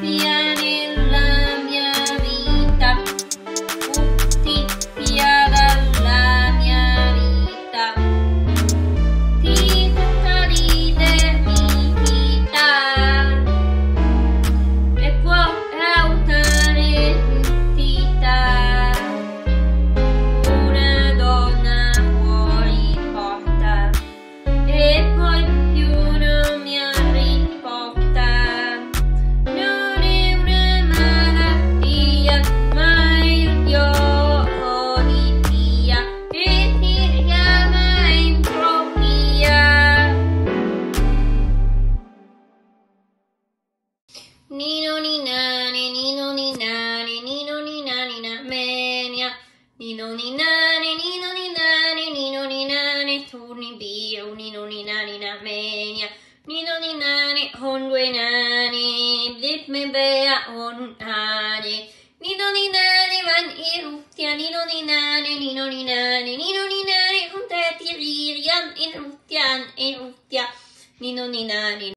via nella mia vita, butti via dalla mia vita, di tutta l'identità, e può autare l'entità, una donna fuori porta, e poi più non mi riporta. Non è una malattia, ma il Dio di Dio, che ti chiama entropia. Nino ninane, nino ninane, nino ninanina menia, nino ninane, nino ninane, nino ninane, turni bio, nino ninanina menia, nino ninane, con due nani, blip me bea con nane, nino ninane van eruptia, nino ninane, nino ninane, nino ninane, con te tiririan eruptian, eruptia, nino ninane.